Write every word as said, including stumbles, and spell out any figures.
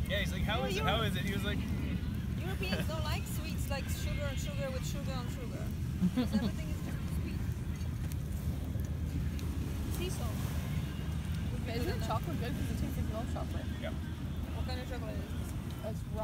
Yeah, he's like, how Yeah, is it? Euro- How is it? He was like, Europeans don't like sweets like sugar and sugar with sugar on sugar. Because everything is just sweet. Sea salt. Isn't chocolate good because it tastes like milk chocolate? yeah. What kind of chocolate is it? It's raw.